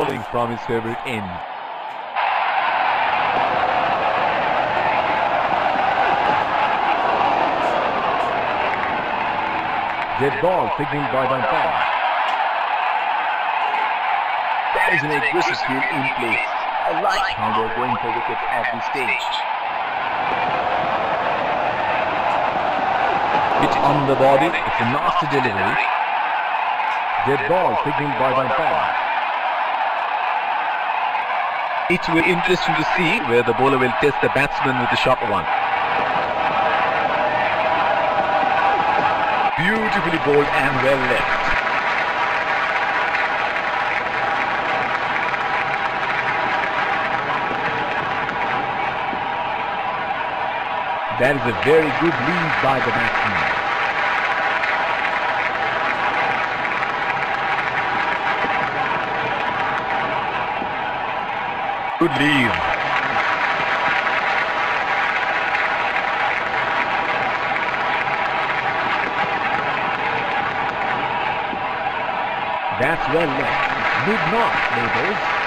bowling from his favorite end. Dead ball signaled by umpire. That is an aggressive field in place. I like how they're going for wickets at this stage. Hit on the body, it's a nasty delivery. Dead ball signaled by umpire. It will be interesting to see where the bowler will test the batsman with the short one. Beautifully bowled and well left. That is a very good lead by the batsman. Good lead. That's well left. Mid-mark, labels.